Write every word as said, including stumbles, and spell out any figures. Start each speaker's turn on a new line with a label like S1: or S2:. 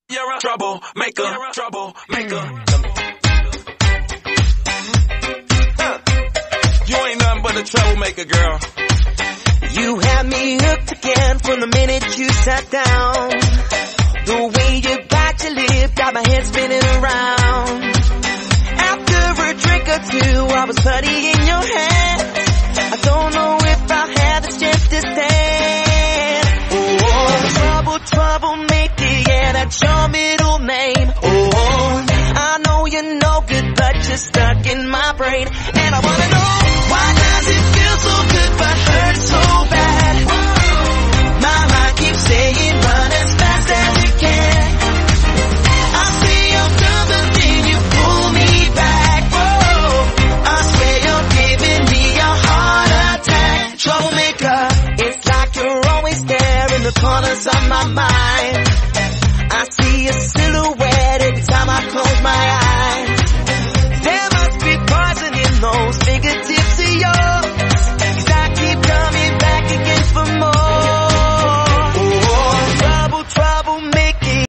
S1: You're a troublemaker, troublemaker. Huh. You ain't nothing but a troublemaker, girl.
S2: You had me hooked again from the minute you sat down. The way you bite your lip got my head spinning around. After a drink or two, I was putty in your hand. I don't know if I have the strength to stand. Oh, trouble, troublemaker, yeah, that's your middle name. Oh, I know you're no good, but you're stuck in my brain, and I wanna know.